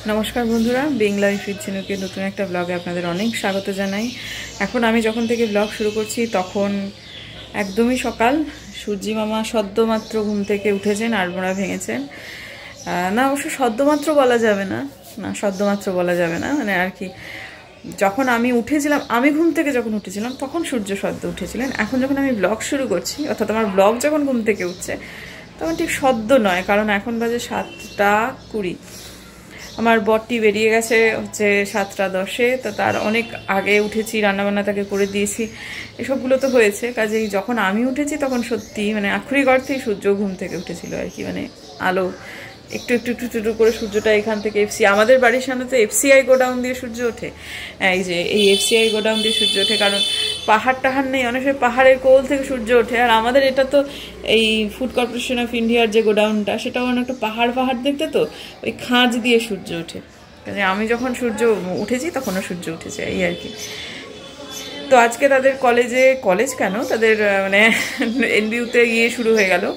নমস্কার বন্ধুরা, being life with ঝিনুকের নতুন একটা ব্লগে আপনাদের অনেক স্বাগত জানাই। এখন আমি যখন থেকে ব্লগ শুরু করছি তখন একদমই সকাল। সূর্যি মামা সদ্যমাত্র ঘুম থেকে উঠেছেন, আড়মোড়া ভেঙেছেন। না, অবশ্য সদ্যমাত্র বলা যাবে না, সদ্যমাত্র বলা যাবে না, মানে আর কি যখন আমি উঠেছিলাম, আমি ঘুম থেকে যখন উঠেছিলাম তখন সূর্য সদ্য উঠেছিলেন। এখন যখন আমি ব্লগ শুরু করছি, অর্থাৎ আমার ব্লগ যখন ঘুম থেকে উঠছে তখন ঠিক সদ্য নয়, কারণ এখন বাজে 7:20। আমার বরটি বেরিয়ে গেছে হচ্ছে 7:10, তো তার অনেক আগে উঠেছি, রান্নাবান্না তাকে করে দিয়েছি, এসবগুলো তো হয়েছে। কাজেই যখন আমি উঠেছি তখন সত্যি মানে আক্ষরিক অর্থেই সূর্য ঘুম থেকে উঠেছিল আর কি, মানে আলো একটু একটু একটু একটু করে সূর্যটা এখান থেকে আমাদের বাড়ির সামনে তো এফসিআই গোডাউন দিয়ে সূর্য ওঠে। এই যে এই এফসিআই গোডাউন দিয়ে সূর্য ওঠে, কারণ পাহাড় টাহাড় নেই, অনেক সময় পাহাড়ের কোল থেকে সূর্য ওঠে। আর আমাদের এটা তো এই ফুড কর্পোরেশন অফ ইন্ডিয়ার যে গোডাউনটা, সেটাও অনেকটা পাহাড় পাহাড় দেখতে, তো ওই খাঁজ দিয়ে সূর্য ওঠে। আমি যখন সূর্য উঠেছি তখনও সূর্য উঠেছে, এই আর কি। তো আজকে তাদের কলেজ কেন, তাদের মানে এনবিউতে গিয়ে শুরু হয়ে গেল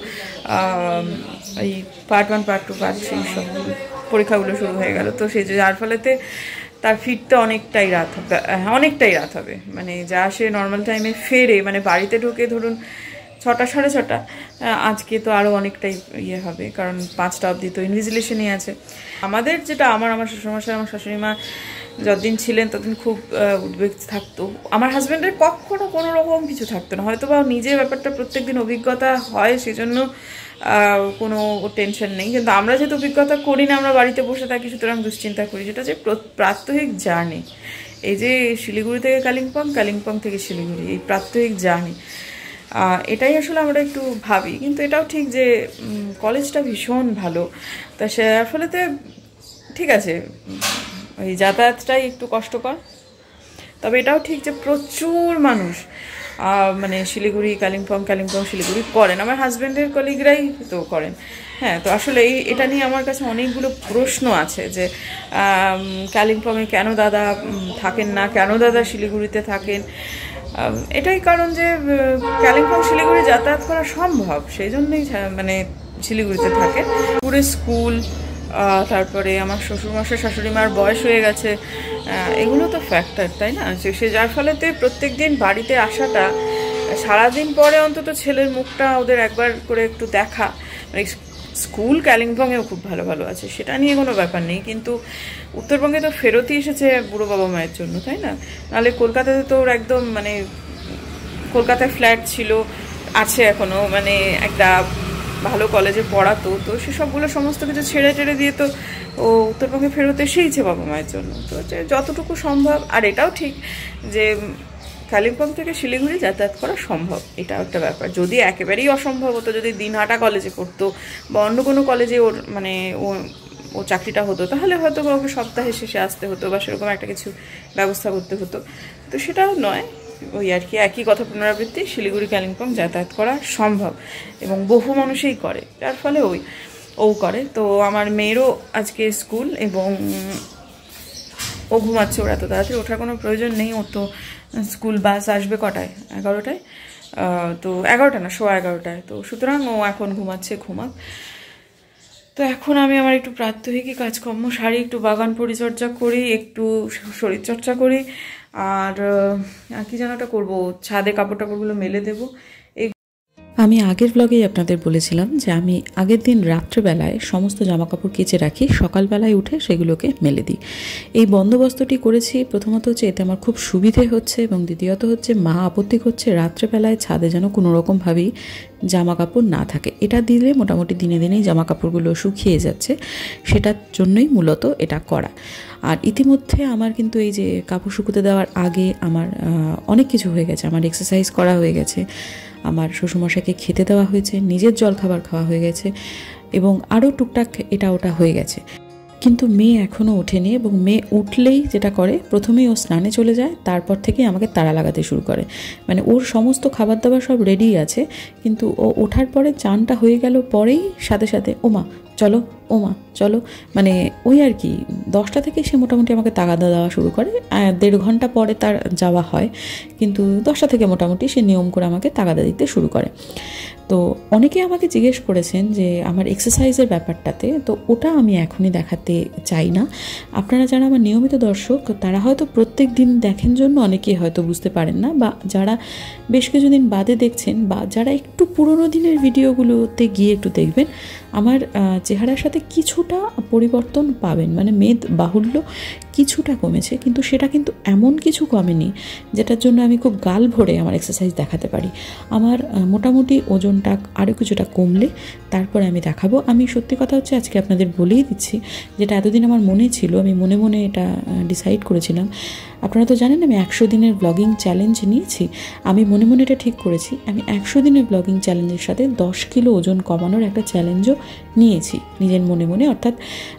এই পার্ট 1 পার্ট 2 পার্ট 3 সব পরীক্ষাগুলো শুরু হয়ে গেল। তো সেই যার ফলেতে তার ফিরতে অনেকটাই রাত হবে, মানে যা সে নর্মাল টাইমে ফেরে, মানে বাড়িতে ঢোকে ধরুন 6টা 6:30, আজকে তো আরও অনেকটাই ইয়ে হবে, কারণ 5টা অবধি তো ইনভিজিলেশনই আছে। আমাদের যেটা আমার শ্বশুরমশাই, আমার শাশুড়ি মা যতদিন ছিলেন ততদিন খুব উদ্বেগ থাকতো। আমার হাজব্যান্ডের কখনো কোনো রকম কিছু থাকতো না, হয়তো বা নিজের ব্যাপারটা প্রত্যেকদিন অভিজ্ঞতা হয়, সেজন্য কোনো টেনশন নেই। কিন্তু আমরা যেহেতু অভিজ্ঞতা করি না, আমরা বাড়িতে বসে থাকি, সুতরাং দুশ্চিন্তা করি। যেটা যে প্রাত্যহিক জার্নি, এই যে শিলিগুড়ি থেকে কালিম্পং, কালিম্পং থেকে শিলিগুড়ি, এই প্রাত্যহিক জার্নি, এটাই আসলে আমরা একটু ভাবি। কিন্তু এটাও ঠিক যে কলেজটা ভীষণ ভালো, তা সে ফলেতে ঠিক আছে, ওই যাতায়াতটাই একটু কষ্টকর। তবে এটাও ঠিক যে প্রচুর মানুষ মানে শিলিগুড়ি কালিম্পং শিলিগুড়ি করেন, আমার হাজব্যান্ডের কলিগরাই তো করেন। হ্যাঁ, তো আসলে এটা নিয়ে আমার কাছে অনেকগুলো প্রশ্ন আছে যে কালিম্পংয়ে কেন দাদা থাকেন না, কেন দাদা শিলিগুড়িতে থাকেন। এটাই কারণ যে কালিম্পং শিলিগুড়ি যাতায়াত করা সম্ভব, সেই জন্যই মানে শিলিগুড়িতে থাকে। পুরো স্কুল, তারপরে আমার শ্বশুরমশাই শাশুড়ি মার বয়স হয়ে গেছে, এগুলো তো ফ্যাক্টর, তাই না? সে যার ফলেতে প্রত্যেক দিন বাড়িতে আসাটা, সারাদিন পরে অন্তত ছেলের মুখটা ওদের একবার করে একটু দেখা, মানে স্কুল কালিম্পংয়েও খুব ভালো ভালো আছে, সেটা নিয়ে কোনো ব্যাপার নেই, কিন্তু উত্তরবঙ্গে তো ফেরতই এসেছে বুড়ো বাবা মায়ের জন্য, তাই না? নাহলে কলকাতাতে তো ওর একদম মানে কলকাতায় ফ্ল্যাট ছিল, আছে এখনও, মানে একটা ভালো কলেজে পড়াতো, তো সেসবগুলো সমস্ত কিছু ছেড়ে টেড়ে দিয়ে তো ও উত্তরবঙ্গে ফেরত এসেইছে বাবা মায়ের জন্য। তো যতটুকু সম্ভব, আর এটাও ঠিক যে কালিম্পং থেকে শিলিগুড়ি যাতায়াত করা সম্ভব, এটাও একটা ব্যাপার। যদি একেবারেই অসম্ভব হতো, যদি দিনহাটা কলেজে করতো বা অন্য কোনো কলেজে ওর মানে ও চাকরিটা হতো, তাহলে হয়তো ওকে সপ্তাহে শেষে আসতে হতো বা সেরকম একটা কিছু ব্যবস্থা করতে হতো। তো সেটাও নয়, ওই আর কি একই কথা পুনরাবৃত্তি, শিলিগুড়ি কালিম্পং যাতায়াত করা সম্ভব এবং বহু মানুষই করে, যার ফলে ও করে। তো আমার মেয়েরও আজকে স্কুল এবং ও ঘুমাচ্ছে, ওর এত তাড়াতাড়ি ওঠার কোনো প্রয়োজন নেই, ওর তো স্কুল বাস আসবে কটায়, 11টায়, তো 11টা না 11:15, তো সুতরাং ও এখন ঘুমাচ্ছে, ঘুমাক। তো এখন আমি আমার একটু প্রাত্যহিকই কাজকর্ম সারি, একটু বাগান পরিচর্যা করি, একটু শরীরচর্চা করি, আর কি যেন ওটা করবো, ছাদে কাপড় টাপড়গুলো মেলে দেবো। আমি আগের ব্লগেই আপনাদের বলেছিলাম যে আমি আগের দিন রাত্রেবেলায় সমস্ত জামাকাপড় কেচে রাখি, সকালবেলায় উঠে সেগুলোকে মেলে দিই। এই বন্দোবস্তটি করেছি প্রথমত হচ্ছে এতে আমার খুব সুবিধে হচ্ছে, এবং দ্বিতীয়ত হচ্ছে মা আপত্তি করছে রাত্রেবেলায় ছাদে যেন কোনো রকমভাবেই জামাকাপড় না থাকে। এটা দিলে মোটামুটি দিনে দিনেই জামাকাপড়গুলো শুকিয়ে যাচ্ছে, সেটার জন্যই মূলত এটা করা। আর ইতিমধ্যে আমার কিন্তু এই যে কাপড় শুকোতে দেওয়ার আগে আমার অনেক কিছু হয়ে গেছে, আমার এক্সারসাইজ করা হয়ে গেছে, আমার শ্বশুরমশাইকে খেতে দেওয়া হয়েছে, নিজের জলখাবার খাওয়া হয়ে গেছে, এবং আরও টুকটাক এটা ওটা হয়ে গেছে। কিন্তু মেয়ে এখনও ওঠেনি, এবং মেয়ে উঠলেই যেটা করে, প্রথমেই ও স্নানে চলে যায়, তারপর থেকেই আমাকে তাড়া লাগাতে শুরু করে। মানে ওর সমস্ত খাবার দাবার সব রেডি আছে, কিন্তু ও ওঠার পরে চানটা হয়ে গেল পরেই সাথে সাথে ওমা চলো, ওমা চলো, মানে ওই আর কি 10টা থেকে সে মোটামুটি আমাকে তাগাদা দেওয়া শুরু করে। 1.5 ঘন্টা পরে তার যাওয়া হয়, কিন্তু 10টা থেকে মোটামুটি সে নিয়ম করে আমাকে তাগাদা দিতে শুরু করে। তো অনেকে আমাকে জিজ্ঞেস করেছেন যে আমার এক্সারসাইজের ব্যাপারটাতে, তো ওটা আমি এখনই দেখাতে চাই না। আপনারা যারা আমার নিয়মিত দর্শক তারা হয়তো প্রত্যেক দিন দেখেন জন্য অনেকেই হয়তো বুঝতে পারেন না, বা যারা বেশ কিছুদিন বাদে দেখছেন, বা যারা একটু পুরোনো দিনের ভিডিওগুলোতে গিয়ে একটু দেখবেন, আমার চেহারার সাথে কিছুটা পরিবর্তন পাবেন। মানে মেদ বাহুল্য কিছুটা কমেছে, কিন্তু সেটা কিন্তু এমন কিছু কমেনি যেটার জন্য আমি খুব গাল ভরে আমার এক্সারসাইজ দেখাতে পারি। আমার মোটামুটি ওজনটা আরও কিছুটা কমলে তারপরে আমি দেখাবো। আমি সত্যি কথা হচ্ছে আজকে আপনাদের বলেই দিচ্ছি, যেটা এতদিন আমার মনে ছিল, আমি মনে মনে এটা ডিসাইড করেছিলাম। আপনারা তো জানেন আমি 100 দিনের ব্লগিং চ্যালেঞ্জ নিয়েছি। আমি মনে মনে এটা ঠিক করেছি, আমি 100 দিনের ব্লগিং চ্যালেঞ্জের সাথে 10 কিলো ওজন কমানোর একটা চ্যালেঞ্জও নিয়েছি নিজের মনে মনে। অর্থাৎ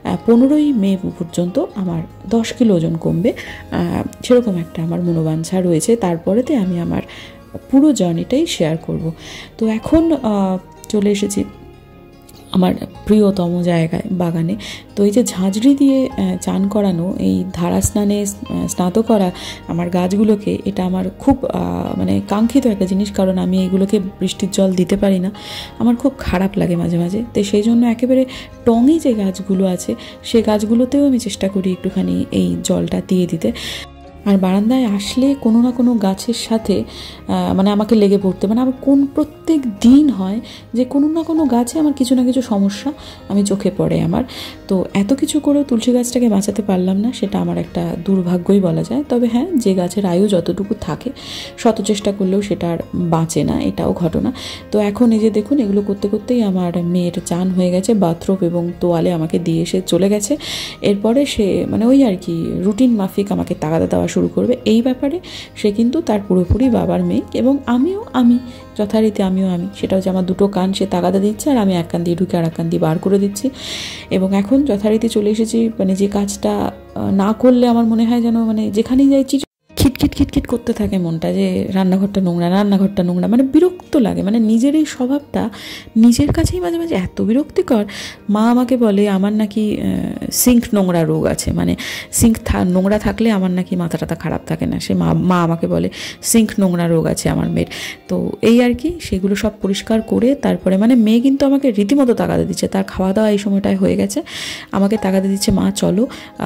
15ই মে পর্যন্ত আমার 10 কিলো ওজন কমবে, সেরকম একটা আমার মনোবাঞ্ছা রয়েছে। তারপরেতে আমি আমার পুরো জার্নিটাই শেয়ার করব। তো এখন চলে এসেছি আমার প্রিয়তম জায়গায়, বাগানে। তো এই যে ঝাঁঝরি দিয়ে চান করানো, এই ধারা স্নানে স্নাত করা আমার গাছগুলোকে, এটা আমার খুব মানে কাঙ্ক্ষিত একটা জিনিস। কারণ আমি এগুলোকে বৃষ্টির জল দিতে পারি না, আমার খুব খারাপ লাগে মাঝে মাঝে। তো সেই জন্য একেবারে টঙে যে গাছগুলো আছে সে গাছগুলোতেও আমি চেষ্টা করি একটুখানি এই জলটা দিয়ে দিতে। আর বারান্দায় আসলে কোনো না কোনো গাছের সাথে মানে আমাকে লেগে পড়তে, মানে আমার প্রত্যেক দিন হয় যে কোনো না কোনো গাছে আমার কিছু না কিছু সমস্যা আমি চোখে পড়ে আমার। তো এত কিছু করেও তুলসী গাছটাকে বাঁচাতে পারলাম না, সেটা আমার একটা দুর্ভাগ্যই বলা যায়। তবে হ্যাঁ, যে গাছের আয়ু যতটুকু থাকে শত চেষ্টা করলেও সেটা আর বাঁচে না, এটাও ঘটনা। তো এখন এই যে দেখুন, এগুলো করতে করতেই আমার মেয়ের চান হয়ে গেছে, বাথরোব এবং তোয়ালে আমাকে দিয়ে এসে চলে গেছে। এরপরে সে মানে ওই আর কি রুটিন মাফিক আমাকে তাগাদা দেওয়া শুরু করবে। এই ব্যাপারে সে কিন্তু তার পুরোপুরি বাবার মেয়ে, এবং আমি যথারীতি আমিও সেটা হচ্ছে আমার দুটো কান সে তাগাদা দিচ্ছে, আর আমি এক কান দিয়ে ঢুকে আর এক কান দিয়ে বার করে দিচ্ছি। এবং এখন যথারীতি চলে এসেছি, মানে যে কাজটা না করলে আমার মনে হয় যেন মানে যেখানেই যাই খিটখিট খিটখিট করতে থাকে মনটা, যে রান্নাঘরটা নোংরা, মানে বিরক্ত লাগে। মানে নিজের এই স্বভাবটা নিজের কাছেই মাঝে মাঝে এত বিরক্তিকর। মা আমাকে বলে আমার নাকি সিঙ্ক নোংরা রোগ আছে, মানে সিঙ্ক নোংরা থাকলে আমার নাকি মাথাটা খারাপ থাকে না। সে মা আমাকে বলে সিঙ্ক নোংরা রোগ আছে আমার মেয়ের। তো এই আর কি, সেগুলো সব পরিষ্কার করে তারপরে মানে মেয়ে কিন্তু আমাকে রীতিমতো তাগাদা দিচ্ছে। তার খাওয়া দাওয়া এই সময়টায় হয়ে গেছে, আমাকে তাগাদা দিচ্ছে, মা চলো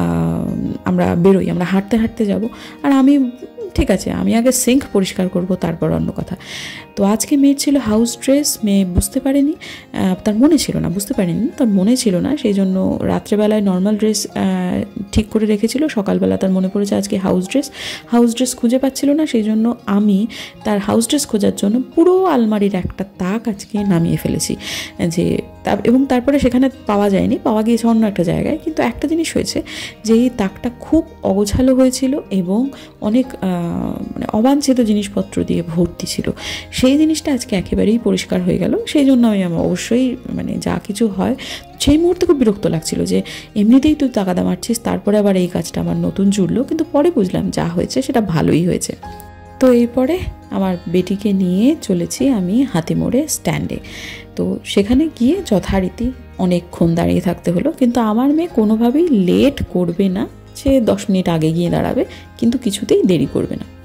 আমরা বেরোই, আমরা হাঁটতে হাঁটতে যাবো। আর আমি ঠিক আছে, আমি আগে সিঙ্ক পরিষ্কার করব, তারপর অন্য কথা। তো আজকে মেয়ের ছিল হাউস ড্রেস, মেয়ে বুঝতে পারেনি, তার মনে ছিল না, তার মনে ছিল না, সেই জন্য রাত্রেবেলায় নর্মাল ড্রেস ঠিক করে রেখেছিল। সকালবেলা তার মনে পড়েছে আজকে হাউস ড্রেস খুঁজে পাচ্ছিল না, সেই জন্য আমি তার হাউস ড্রেস খোঁজার জন্য পুরো আলমারির একটা তাক আজকে নামিয়ে ফেলেছি। যে এবং তারপরে সেখানে পাওয়া যায়নি, পাওয়া গিয়েছে অন্য একটা জায়গায়। কিন্তু একটা জিনিস হয়েছে যে এই তাকটা খুব অগোছালো হয়েছিল এবং অনেক মানে অবাঞ্ছিত জিনিসপত্র দিয়ে ভর্তি ছিল। সেই জিনিসটা আজকে একেবারেই পরিষ্কার হয়ে গেল। সেই জন্য আমি অবশ্যই মানে যা কিছু হয় সেই মুহূর্তে খুব বিরক্ত লাগছিল যে এমনিতেই তুই তাগাদা মারছিস, তারপরে আবার এই কাজটা আমার নতুন জুড়লো। কিন্তু পরে বুঝলাম যা হয়েছে সেটা ভালোই হয়েছে। তো এরপরে আমার বেটিকে নিয়ে চলেছি আমি হাতিমোড়ে স্ট্যান্ডে। তো সেখানে গিয়ে যথারীতি অনেকক্ষণ দাঁড়িয়ে থাকতে হলো, কিন্তু আমার মেয়ে কোনোভাবেই লেট করবে না। সে 10 মিনিট আগে গিয়ে দাঁড়াবে, কিন্তু কিছুতেই দেরি করবে না।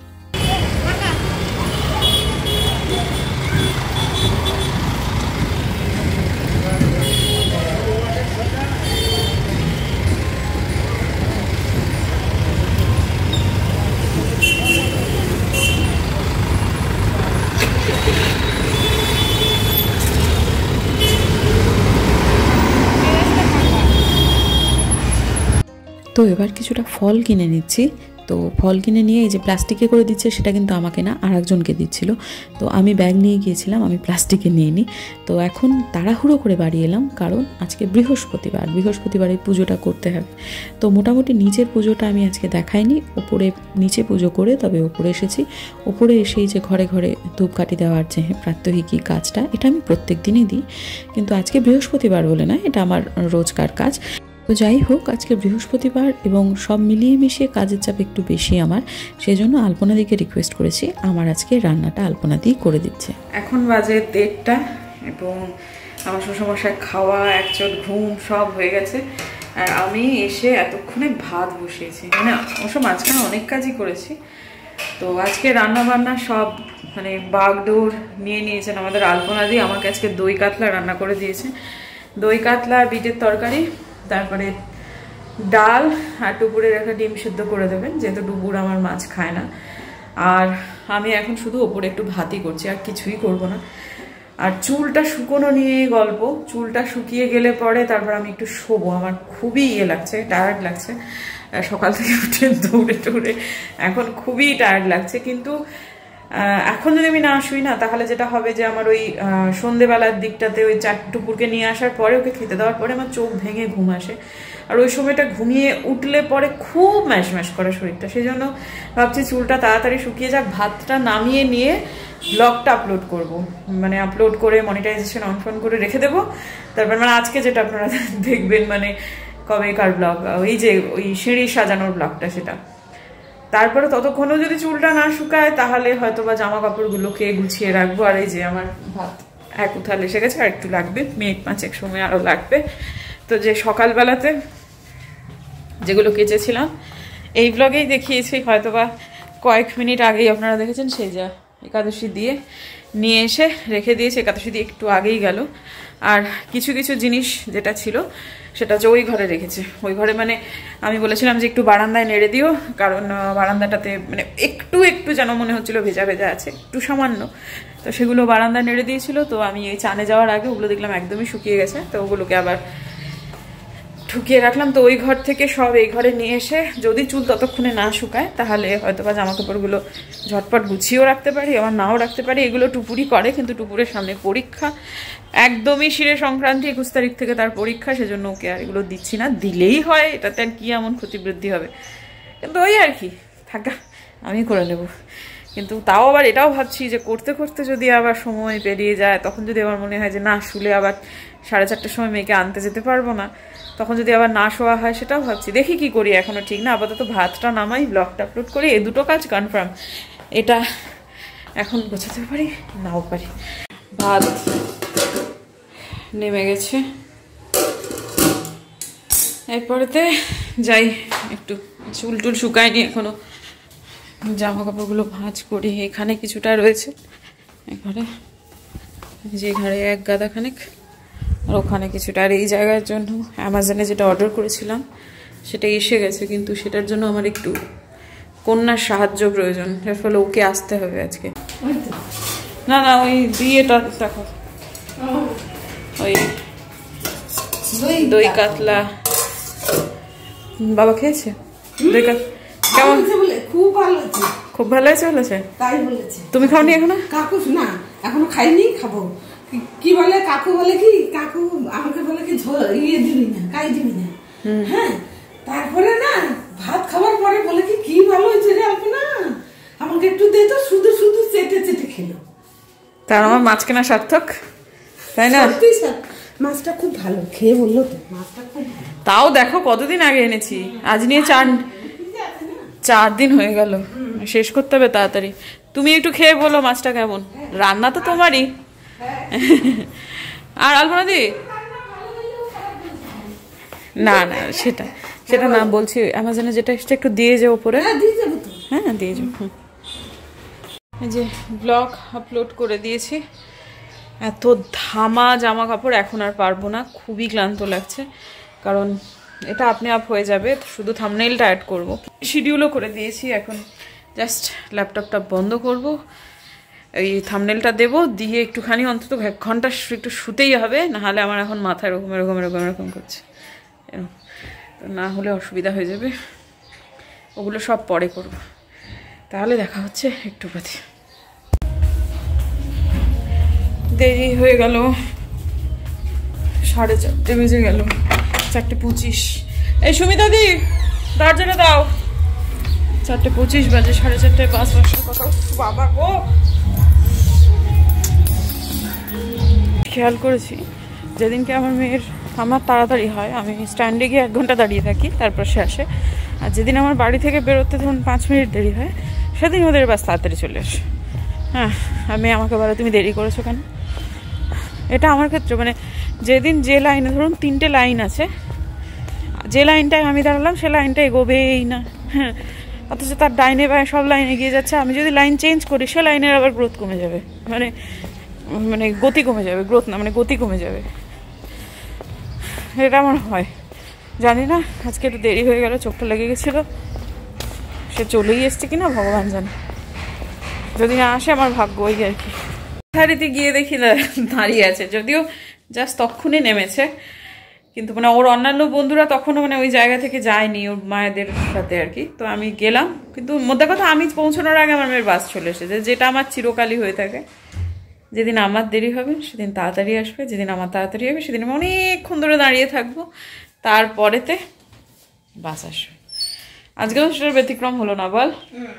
তো এবার কিছুটা ফল কিনে নিচ্ছি। তো ফল কিনে নিয়ে এই যে প্লাস্টিকে করে দিচ্ছে, সেটা কিন্তু আমাকে না, আর একজনকে দিচ্ছিল। তো আমি ব্যাগ নিয়ে গিয়েছিলাম, আমি প্লাস্টিকে নিয়ে নিই। তো এখন তাড়াহুড়ো করে বাড়ি এলাম, কারণ আজকে বৃহস্পতিবারের পুজোটা করতে হবে। তো মোটামুটি নিচের পুজোটা আমি আজকে দেখাইনি, নিচে পুজো করে তবে ওপরে এসেছি। ওপরে এসেই যে ঘরে ঘরে ধূপকাঠি দেওয়ার যে প্রাত্যহিকী কাজটা, এটা আমি প্রত্যেক দিনই দিই, কিন্তু আজকে বৃহস্পতিবার বলে না, এটা আমার রোজকার কাজ। তো যাই হোক, আজকে বৃহস্পতিবার এবং সব মিলিয়ে মিশিয়ে কাজের চাপ একটু বেশি আমার, সেই জন্য আলপনাদিকে রিকোয়েস্ট করেছি আমার আজকে রান্নাটা আলপনাদিই করে দিচ্ছে। এখন বাজে 1:30 এবং আমার শ্বশুরমশাই খাওয়া, একচোট ঘুম সব হয়ে গেছে। আর আমি এসে এতক্ষণে ভাত বসিয়েছি, মানে অবশ্য মাঝখানে অনেক কাজই করেছি। তো আজকে রান্না বান্না সব মানে বাগডোর নিয়ে নিয়েছেন আমাদের আলপনা দিয়ে। আমাকে আজকে দই কাতলা রান্না করে দিয়েছে, দই কাতলা আর বিটের তরকারি, তারপরে ডাল আর টুপুরের একটা ডিম সিদ্ধ করে দেবেন, যেহেতু টুপুর আমার মাছ খায় না। আর আমি এখন শুধু ওপরে একটু ভাতই করছি, আর কিছুই করব না। আর চুলটা শুকোনো নিয়ে গল্প, চুলটা শুকিয়ে গেলে পরে তারপর আমি একটু শোবো। আমার খুবই লাগছে, টায়ার্ড লাগছে, সকাল থেকে উঠে দৌড়ে টৌড়ে এখন খুবই টায়ার্ড লাগছে। কিন্তু এখন যদি আমি না শুই না, তাহলে যেটা হবে যে আমার ওই সন্ধেবেলার দিকটাতে ওই টুকুরকে নিয়ে আসার পরে, ওকে খেতে দেওয়ার পরে আমার চোখ ভেঙে ঘুম আসে। আর ওই সময়টা ঘুমিয়ে উঠলে পরে খুব ম্যাশ ম্যাশ করে শরীরটা। সেই জন্য ভাবছি চুলটা তাড়াতাড়ি শুকিয়ে যাক, ভাতটা নামিয়ে নিয়ে ব্লগটা আপলোড করব, মানে আপলোড করে মনিটাইজেশন অন করে রেখে দেবো। তারপর মানে আজকে যেটা আপনারা দেখবেন, মানে কবেকার ব্লগ, ওই যে ওই সিঁড়ি সাজানোর ব্লগটা, সেটা। তারপরে ততক্ষণও যদি চুলটা না শুকায়, তাহলে হয়তো বা জামা কাপড়গুলোকে গুছিয়ে রাখবো। আর এই যে আমার ভাত এক উথাল এসে গেছে, আর একটু লাগবে, মিনিট 5 সময় আরও লাগবে। তো যে সকালবেলাতে যেগুলো কেচেছিলাম এই ব্লগেই দেখিয়েছি, হয়তো বা কয়েক মিনিট আগেই আপনারা দেখেছেন, সেই যা একাদশী দিয়ে নিয়ে এসে রেখে দিয়েছে, একাদশী দিয়ে একটু আগেই গেল। আর কিছু কিছু জিনিস যেটা ছিল সেটা হচ্ছে ওই ঘরে রেখেছে। ওই ঘরে মানে আমি বলেছিলাম যে একটু বারান্দায় নেড়ে দিও, কারণ বারান্দাটাতে মানে একটু একটু যেন মনে হচ্ছিল ভেজা ভেজা আছে, একটু সামান্য। তো সেগুলো বারান্দায় নেড়ে দিয়েছিল। তো আমি এই চানে যাওয়ার আগে ওগুলো দেখলাম একদমই শুকিয়ে গেছে, তো ওগুলোকে আবার ঠুকিয়ে রাখলাম। তো ওই ঘর থেকে সব এই ঘরে নিয়ে এসে, যদি চুল ততক্ষণে না শুকায়, তাহলে হয়তো বা জামা কাপড়গুলো ঝটপট গুছিয়েও রাখতে পারি, আবার নাও রাখতে পারি। এগুলো টুপুরি করে, কিন্তু টুপুরের সামনে পরীক্ষা, একদমই শিরে সংক্রান্তি, 21 তারিখ থেকে তার পরীক্ষা, সেজন্য ওকে আর এগুলো দিচ্ছি না। দিলেই হয়, এটাতে আর কি এমন ক্ষতিবৃদ্ধি হবে, কিন্তু ওই আর কি, থাকা আমি করে নেব। কিন্তু তাও আবার এটাও ভাবছি যে করতে করতে যদি আবার সময় পেরিয়ে যায়, তখন যদি আমার মনে হয় যে না, শুলে আবার 4:30টার সময় মেয়েকে আনতে যেতে পারবো না, তখন যদি আবার না শোয়া হয়, সেটাও ভাবছি। দেখি কি করি, এখনো ঠিক না। আপাতত ভাতটা নামাই, ব্লগটা আপলোড করি, এই দুটো কাজ কনফার্ম। এটা এখন গোছাতে পারি, নাও পারি। ভাত নেমে গেছে, এরপরেতে যাই, একটু চুল টুল শুকায়নি এখনো, জামা কাপড়গুলো ভাঁজ করি। এখানে কিছুটা রয়েছে এখানে, যে ঘরে এক গাদা খানেক, আর ওখানে কিছুটা। আর এই জায়গার জন্য অ্যামাজনে যেটা অর্ডার করেছিলাম সেটা এসে গেছে, কিন্তু সেটার জন্য আমার একটু কন্যার সাহায্য প্রয়োজন, এর ফলে ওকে আসতে হবে আজকে। না না, ওই দিয়েটা দেখো, ওই দই কাতলা বাবা খেয়েছে। দই কাতলা কেমন? খুব ভালো হয়েছে, খুব ভালো হয়েছে, বলেছে। তাই বলেছে। তুমি খাওনি এখনো? কাকু না, এখনো খাইনি, খাবো। কি বলে কাকু, বলে কি কাকু আমাকে বলে কি ইয়ে দিবি না, কাই দিবি না। হ্যাঁ, তারপরে না ভাত খাওয়ার পরে বলে কি কি ভালো হয়েছে রে না, আমাকে একটু দে তো, শুধু শুধু চেটে চেটে খেলো। তার আমার মাছ কেনা সার্থক, তাই না? মাছটা খুব ভালো, খেয়ে বললো তো মাছটা খুব ভালো। তাও দেখো কতদিন আগে এনেছি, আজ নিয়ে 4 দিন হয়ে গেল, শেষ করতে হবে তাড়াতাড়ি। তুমি একটু খেয়ে বলো মাছটা কেমন, রান্না তো তোমারই। আর আলপনা দি, না না সেটা সেটা না বলছি, অ্যামাজনে যেটা এসছে একটু দিয়ে যাও উপরে। হ্যাঁ দিয়ে যাও। এই যে ব্লগ আপলোড করে দিয়েছি, এত ধামা জামা কাপড় এখন আর পারবো না, খুবই ক্লান্ত লাগছে। কারণ এটা আপনি আপ হয়ে যাবে, শুধু থাম্বনেইলটা অ্যাড করবো, শিডিউলও করে দিয়েছি। এখন জাস্ট ল্যাপটপটা বন্ধ করব, এই থাম্বনেইলটা দেবো, দিয়ে একটুখানি অন্তত 1 ঘন্টা একটু শুতেই হবে, নাহলে আমার এখন মাথা এরকম এরকম এরকম এরকম করছে, তো না হলে অসুবিধা হয়ে যাবে। ওগুলো সব পরে করব, তাহলে দেখা হচ্ছে একটু বাদে। দেরি হয়ে গেল, 4:30 বেজে গেল, 4:25। এই সুমিতা দি, দরজাটা দাও। 4:25 বাজে, 4:30 বাস আসার কথা। বাবা গো, খেয়াল করেছি যেদিনকে আমার মেয়ের আমার তাড়াতাড়ি হয়, আমি স্ট্যান্ডে গিয়ে 1 ঘন্টা দাঁড়িয়ে থাকি, তারপর সে আসে। আর যেদিন আমার বাড়ি থেকে বেরোতে ধরুন 5 মিনিট দেরি হয়, সেদিন ওদের বাস তাড়াতাড়ি চলে আসে। হ্যাঁ, আমি আমাকে বলে তুমি দেরি করেছো কেন। এটা আমার ক্ষেত্রে মানে যেদিন যে লাইনে ধরুন 3টে লাইন আছে, যে লাইনটায় আমি দাঁড়ালাম সে লাইনটা এগোবেই না। হ্যাঁ, অথচ তার ডাইনে বায়ে সব লাইন এগিয়ে যাচ্ছে। আমি যদি লাইন চেঞ্জ করি সে লাইনের আবার গ্রোথ কমে যাবে, মানে মানে গতি কমে যাবে, গ্রোথ না মানে গতি কমে যাবে। এটা আমার হয়, জানি না। আজকে একটু দেরি হয়ে গেল, চোখটা লেগে গেছিলো। সে চলেই এসছে কিনা ভগবান জানে, যদি না আসে আমার ভাগ্য। ওই আর কি। যথারীতি গিয়ে দেখি না দাঁড়িয়ে আছে, যদিও জাস্ট তখনই নেমেছে, কিন্তু মানে ওর অন্যান্য বন্ধুরা তখনও মানে ওই জায়গা থেকে যায়নি ওর মায়েদের সাথে আর কি। তো আমি গেলাম, কিন্তু মধ্যে কথা আমি পৌঁছানোর আগে আমার মেয়ের বাস চলে এসেছে, যেটা আমার চিরকালই হয়ে থাকে। যেদিন আমার দেরি হবে সেদিন তাড়াতাড়ি আসবে, যেদিন আমার তাড়াতাড়ি হবে সেদিন আমি অনেকক্ষণ ধরে দাঁড়িয়ে থাকবো, তারপরেতে বাস আসবে। আজকেও সেটার ব্যতিক্রম হলো না, বল।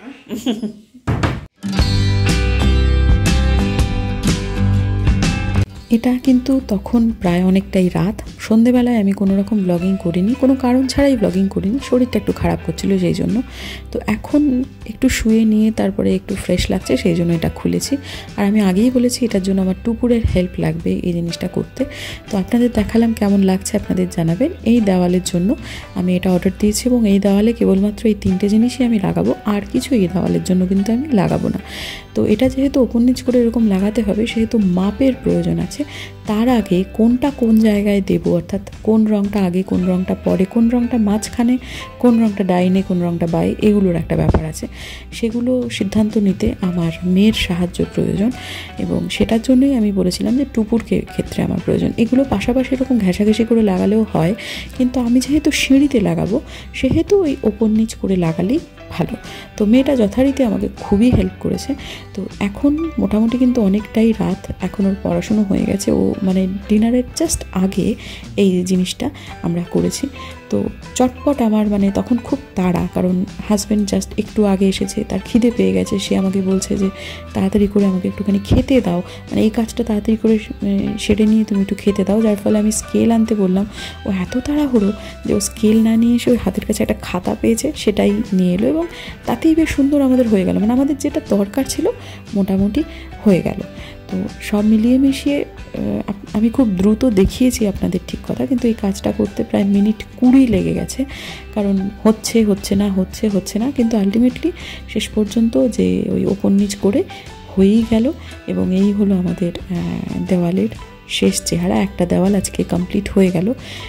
এটা কিন্তু তখন প্রায় অনেকটাই রাত, সন্ধেবেলায় আমি কোনো রকম ব্লগিং করিনি, কোনো কারণ ছাড়াই ব্লগিং করিনি, শরীরটা একটু খারাপ করছিল সেই জন্য। তো এখন একটু শুয়ে নিয়ে তারপরে একটু ফ্রেশ লাগছে, সেই জন্য এটা খুলেছি। আর আমি আগেই বলেছি এটার জন্য আমার টুপুরের হেল্প লাগবে এই জিনিসটা করতে। তো আপনাদের দেখালাম, কেমন লাগছে আপনাদের জানাবেন। এই দেওয়ালের জন্য আমি এটা অর্ডার দিয়েছি, এবং এই দেওয়ালে কেবলমাত্র এই 3টে জিনিসই আমি লাগাবো, আর কিছু এই দেওয়ালের জন্য কিন্তু আমি লাগাবো না। তো এটা যেহেতু ওপর নিচ করে এরকম লাগাতে হবে, সেহেতু মাপের প্রয়োজন আছে। তার আগে কোনটা কোন জায়গায় দেবো, অর্থাৎ কোন রঙটা আগে কোন রঙটা পরে, কোন রঙটা মাঝখানে, কোন রঙটা ডাইনে, কোন রঙটা বায়ে, এগুলোর একটা ব্যাপার আছে। সেগুলো সিদ্ধান্ত নিতে আমার মেয়ের সাহায্য প্রয়োজন, এবং সেটার জন্যই আমি বলেছিলাম যে টুপুর ক্ষেত্রে আমার প্রয়োজন। এগুলো পাশাপাশি এরকম ঘেঁষাঘেঁষি করে লাগালেও হয়, কিন্তু আমি যেহেতু সিঁড়িতে লাগাবো সেহেতু ওই ওপর নিচ করে লাগালেই ভালো। তো মেয়েটা যথারীতি আমাকে খুবই হেল্প করেছে। তো এখন মোটামুটি কিন্তু অনেকটাই রাত, এখন ওর পড়াশুনো হয়ে গেছে। ও মানে ডিনারের জাস্ট আগে এই জিনিসটা আমরা করেছি। তো চটপট আমার মানে তখন খুব তাড়া, কারণ হাজব্যান্ড জাস্ট একটু আগে এসেছে, তার খিদে পেয়ে গেছে। সে আমাকে বলছে যে তাড়াতাড়ি করে আমাকে একটুখানি খেতে দাও, মানে এই কাজটা তাড়াতাড়ি করে সেরে নিয়ে তুমি একটু খেতে দাও। যার ফলে আমি স্কেল আনতে বললাম। ও এত তাড়াহুড়ো যে ও স্কেল না নিয়ে এসে ওই হাতের কাছে একটা খাতা পেয়েছে, সেটাই নিয়ে এলো, এবং তাতেই বেশ সুন্দর আমাদের হয়ে গেল। মানে আমাদের যেটা দরকার ছিল মোটামুটি হয়ে গেল। তো সব মিলিয়ে মিশিয়ে আমি খুব দ্রুত দেখিয়েছি আপনাদের, ঠিক কথা, কিন্তু এই কাজটা করতে প্রায় মিনিট 20 লেগে গেছে। কারণ হচ্ছে না, কিন্তু আলটিমেটলি শেষ পর্যন্ত যে ওই ওপর নিচ করে হয়েই গেল। এবং এই হলো আমাদের দেওয়ালের শেষ চেহারা। একটা দেওয়াল আজকে কমপ্লিট হয়ে গেল।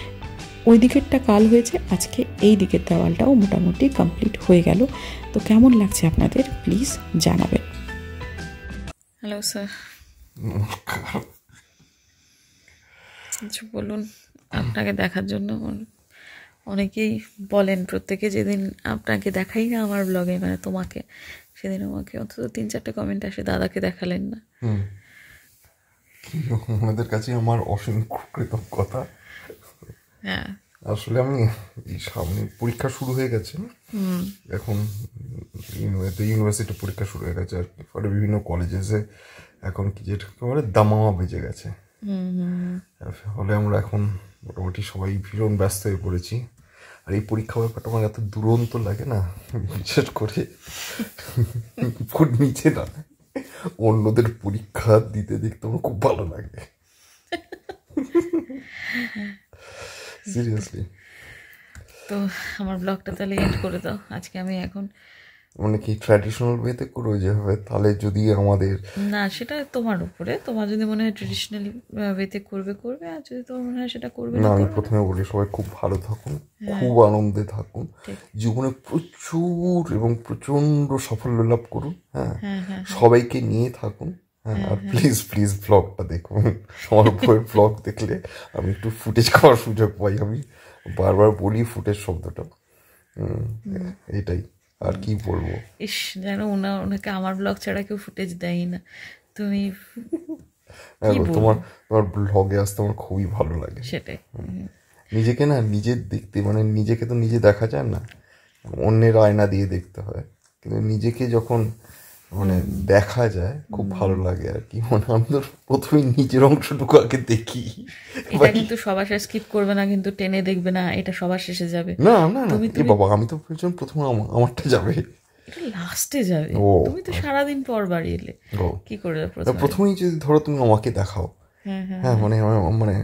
ওই দিকেরটা কাল হয়েছে, আজকে এই দিকের দেওয়ালটাও মোটামুটি কমপ্লিট হয়ে গেল। তো কেমন লাগছে আপনাদের প্লিজ জানাবেন। হ্যালো স্যার, কিছু বলুন। আপনাকে দেখার জন্য অনেকেই বলেন, প্রত্যেকে যেদিন আপনাকে দেখাই না আমার ব্লগে, মানে তোমাকে, সেদিন আমাকে অন্তত 3-4টে কমেন্ট আসে, দাদাকে দেখালেন না। আমাদের কাছে আমার অসীম কৃতজ্ঞতা। হ্যাঁ, আসলে আমি সামনে পরীক্ষা শুরু হয়ে গেছে এখন, ইউনিভার্সিটি পরীক্ষা শুরু হয়ে গেছে আর কি। ফলে বিভিন্ন কলেজেসে এখন কি যেটা বলে দামামা বেজে গেছে। ফলে আমরা এখন মোটামুটি সবাই ভীষণ ব্যস্ত হয়ে পড়েছি। আর এই পরীক্ষা ব্যাপারটা আমার এত দুরন্ত লাগে না, বিশেষ করে নিচে না, অন্যদের পরীক্ষা দিতে দেখতে আমার খুব ভালো লাগে, সিরিয়াসলি। তো আমার ব্লগটা তাহলে এন্ড করে দাও আজকে। আমি এখন মানে কি ট্র্যাডিশনাল ওয়েতে করো যেভাবে, তাহলে যদি আমাদের না, সেটা তোমার উপরে, তোমার যদি মনে হয় ট্রেডিশনাল ওয়েতে করবে, আর যদি তোমার মনে হয় সেটা করবে না। আমি প্রথমে বলি সবাই খুব ভালো থাকুন, খুব আনন্দে থাকুন, জীবনে প্রচুর এবং প্রচন্ড সাফল্য লাভ করুন। হ্যাঁ, সবাইকে নিয়ে থাকুন। হ্যাঁ, আর প্লিজ ব্লগটা দেখুন। আমার বইয়ের ব্লগ দেখলে আমি একটু ফুটেজ খাওয়ার সুযোগ পাই। আমি বারবার বলি ফুটেজ শব্দটা, এটাই। আর কি বলবো, ইস, জানো ওনাকে আমার ব্লগ ছাড়া কেউ ফুটেজ দেয় না। তুমি তোমার ব্লগে আসতে আমার খুবই ভালো লাগে। সেটাই, নিজেকে না নিজে দেখতে, মানে নিজেকে তো নিজে দেখা যায় না, অন্যের আয়না দিয়ে দেখতে হয়, কিন্তু নিজেকে যখন মানে দেখা যায় খুব ভালো লাগে আর কি। মানে আমি তো প্রথমে নিজের অংশটুকু আগে দেখি। এটা কিন্তু সবার শেষে স্কিপ করবে না, কিন্তু টেনে দেখবে না, এটা সবার শেষে যাবে। না বাবা, আমি তো প্রথমে আমারটা যাবে, এটা লাস্টে যাবে। তুমি তো সারাদিন পর বাড়ি এলে, কি করে প্রথমেই যদি ধরো তুমি আমাকে দেখাও, হ্যাঁ মানে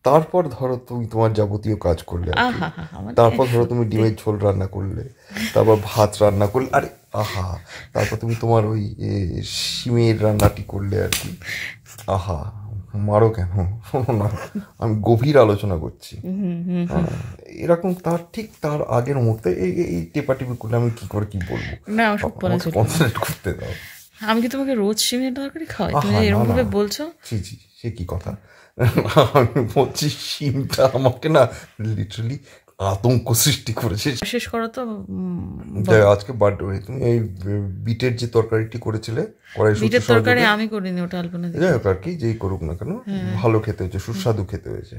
তারপর ধরো তুমি তোমার যাবতীয় কাজ করলে আর কি। তারপর ধরো তুমি ডিমের ঝোল রান্না করলে, তারপর ভাত রান্না করলে, আরে আহা, তারপর তুমি তোমার ওই শিমের রান্নাটি করলে আর কি। আহা, মারো কেন, শোনো না, আমি গভীর আলোচনা করছি। এরকম তার আগের মুহূর্তে এই টেপাটিপি করলে আমি কি করে কি বলবো, না কনসেন্ট্রেট করতে দাও। আমি কি তোমাকে রোজ শিমের তরকারি খাওয়াই, তুমি এরকম ভাবে বলছো? জি জি, সে কি কথা, আমি বলছি শিমটা আমাকে না লিটারালি আতঙ্ক সৃষ্টি করেছে। শেষ করো তো। আজকে বার্থডে, তুমি এই বিটের যে তরকারিটি করেছিলে, বিটের তরকারি আমি করিনি, ওটা আলপনা দিয়ে। যাই হোক আর কি, যেই করুক না কেন, ভালো খেতে হয়েছে, সুস্বাদু খেতে হয়েছে।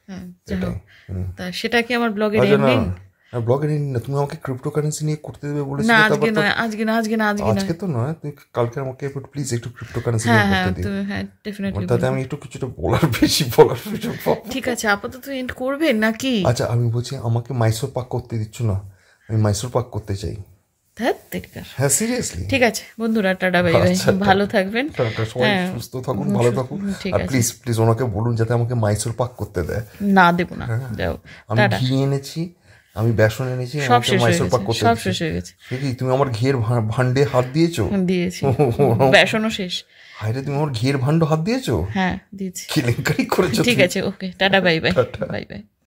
সেটা কি আমার ব্লগের এন্ডিং? ব্লগের এন্ডিং না, তুমি আমাকে ক্রিপ্টোকারেন্সি নিয়ে করতে দেবে বলেছিলে। না আজকে নয়, আজকে তো নয়, তুমি কালকে আমাকে প্লিজ একটু ক্রিপ্টোকারেন্সি নিয়ে করতে দিও। হ্যাঁ ডেফিনেটলি, তাতে আমি একটু কিছুটা বলার সুযোগ পাবো। ঠিক আছে, আপাতত এন্ড করবে নাকি? আচ্ছা, আমি বলছি আমাকে মাইসোর পাক করতে দিচ্ছ না, আমি মাইসোর পাক করতে চাই। হ্যাঁ সিরিয়াসলি। ঠিক আছে বন্ধুরা, টাটা বাই বাই, ভালো থাকবেন, সবাই সুস্থ থাকুন, ভালো থাকুন, আর প্লিজ প্লিজ ওনাকে বলুন যাতে আমাকে মাইসোর পাক করতে দেয়। না দেবো না, যাও। আমি ঘি এনেছি, আমি বেসন এনেছি, আমাকে মাইসোর পাক করতে সব শেষ হয়ে গেছে। তুমি আমার ঘিয়ের ভান্ডে হাত দিয়েছো? দিয়েছি, বেসনও শেষ। হায়রে, তুমি আমার ঘিয়ের ভান্ড হাত দিয়েছো? হ্যাঁ দিয়েছি। কেলেঙ্কারি করেছো। ঠিক আছে, okay, ta ta bye bye, bye by.